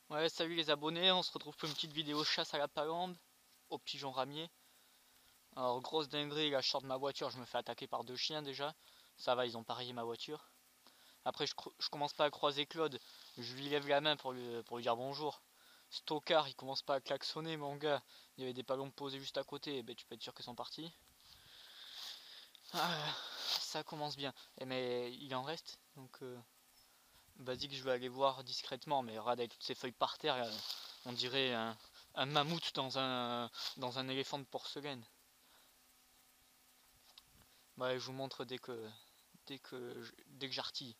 Ouais, salut les abonnés, on se retrouve pour une petite vidéo chasse à la palombe, au pigeon ramier. Alors, grosse dinguerie, là je sors de ma voiture, je me fais attaquer par deux chiens déjà. Ça va, ils ont pas rayé ma voiture. Après, je commence pas à croiser Claude, je lui lève la main pour lui dire bonjour. Stocard, il commence pas à klaxonner, mon gars. Il y avait des palombes posées juste à côté, ben, tu peux être sûr qu'ils sont partis. Ah, ça commence bien. Mais il en reste, donc vas-y que je vais aller voir discrètement, mais regarde avec toutes ces feuilles par terre, on dirait un mammouth dans un éléphant de porcelaine. Ouais, je vous montre dès que j'artille.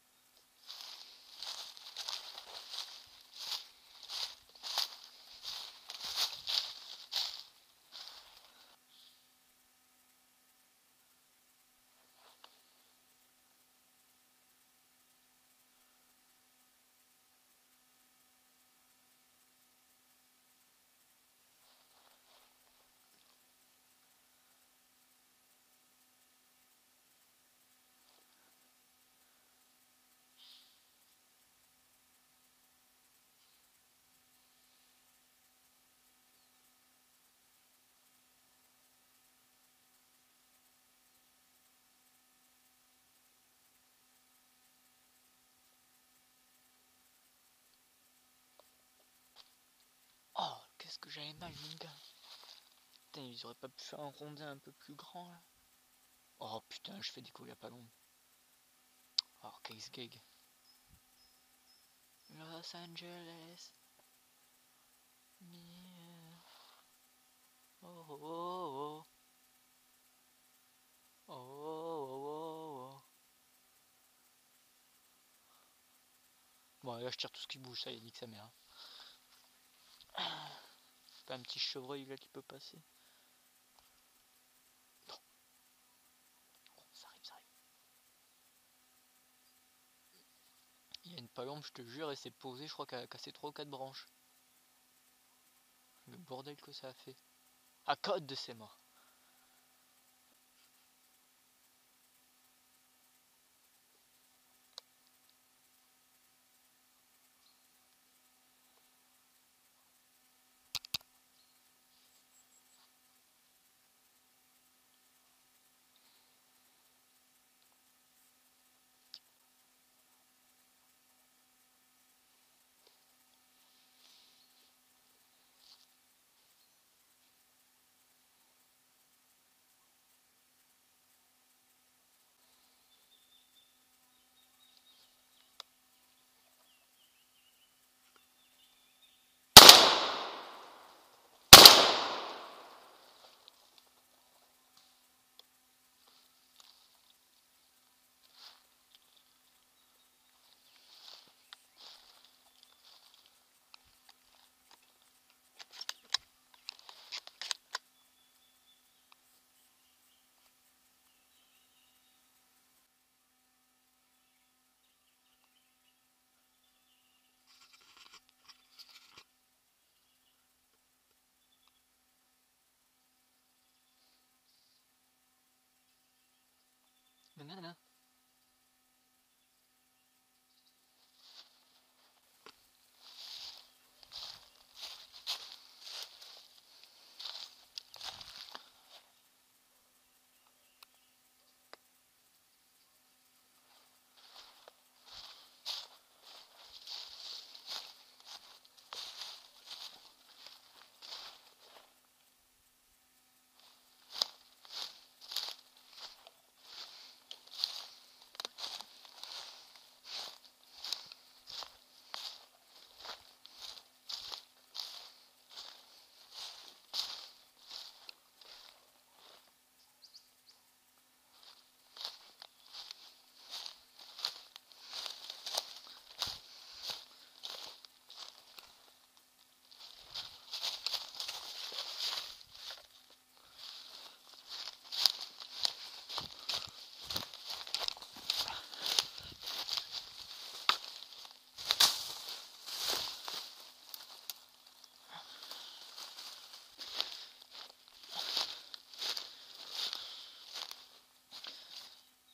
Oh, qu'est-ce que j'avais mal, mon gars. Putain, ils auraient pas pu faire un rondin un peu plus grand là. Oh putain, je fais des couilles à palombe. Oh, case gag. Los Angeles. Yeah. Oh oh oh. Oh oh oh oh. Bon, là je tire tout ce qui bouge, ça y est, nique sa mère. C'est pas un petit chevreuil là qui peut passer. Non. Oh, ça arrive, ça arrive. Il y a une palombe, je te jure, et c'est posé, je crois qu'elle a cassé 3 ou 4 branches. Le bordel que ça a fait. À code de ses morts. Nanana.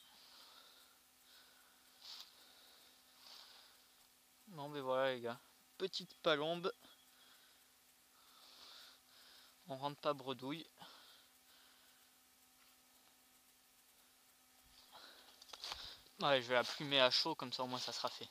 Bon, ben voilà les gars. petite palombe. On rentre pas bredouille. Ouais, je vais la plumer à chaud, comme ça au moins ça sera fait.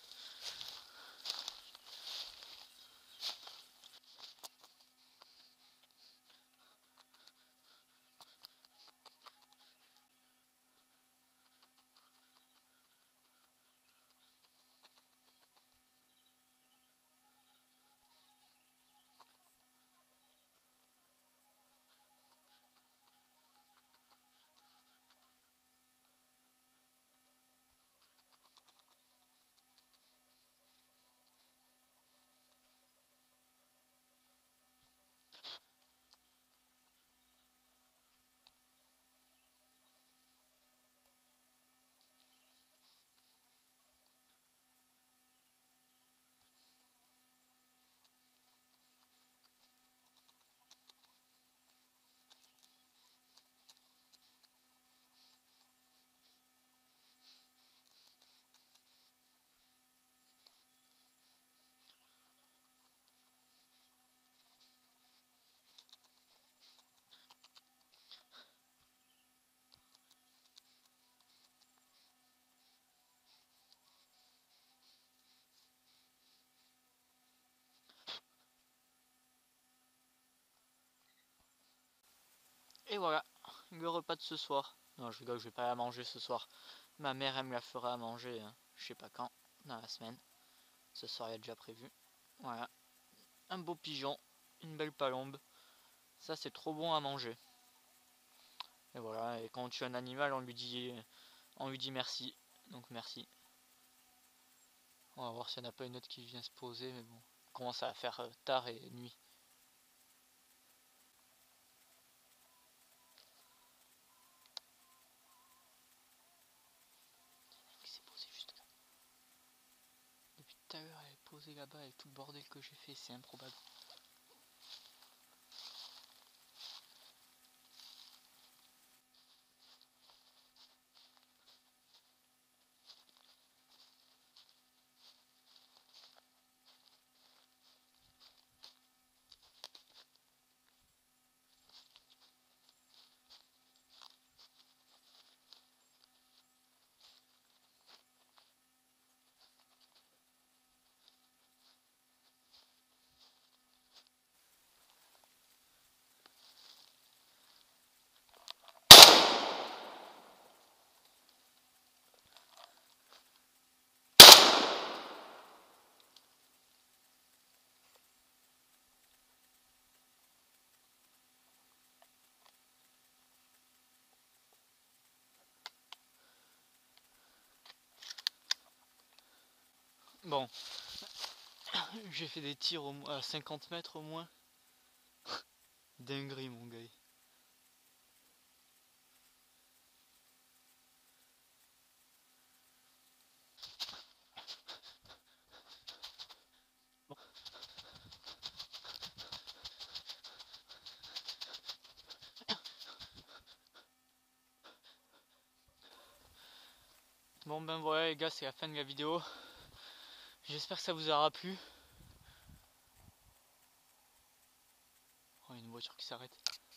Et voilà, le repas de ce soir. Non, je rigole, je vais pas la manger ce soir. Ma mère, elle me la fera à manger, je sais pas quand, dans la semaine. Ce soir, il y a déjà prévu. Voilà, un beau pigeon, une belle palombe. Ça, c'est trop bon à manger. Et voilà, et quand on tue un animal, on lui dit merci. Donc merci. On va voir s'il n'y en a pas une autre qui vient se poser, mais bon. On commence à faire tard et nuit. Qui s'est posé juste là. Depuis tout à l'heure, elle est posée là-bas avec tout le bordel que j'ai fait, c'est improbable. Bon, j'ai fait des tirs à 50 mètres au moins. Dinguerie mon gars. Bon ben voilà les gars, c'est la fin de la vidéo. J'espère que ça vous aura plu. Oh, une voiture qui s'arrête.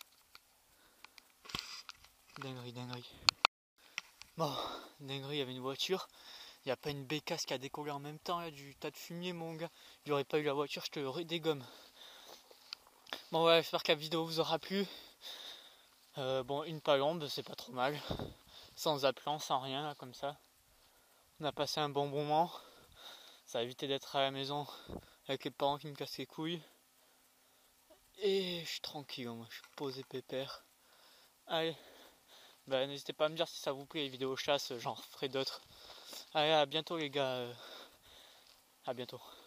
Dinguerie, dinguerie. Bon, dinguerie, il y avait une voiture. Il n'y a pas une bécasse qui a décollé en même temps, il y a du tas de fumier mon gars. Il n'y aurait pas eu la voiture, je te redégomme. Bon ouais, j'espère que la vidéo vous aura plu. Bon, une palombe, c'est pas trop mal. Sans appelant, sans rien, là, comme ça. On a passé un bon moment. Ça a évité d'être à la maison avec les parents qui me cassent les couilles. Et je suis tranquille, moi, je suis posé pépère. Allez, bah, n'hésitez pas à me dire si ça vous plaît les vidéos chasse, j'en referai d'autres. Allez, à bientôt les gars. À bientôt.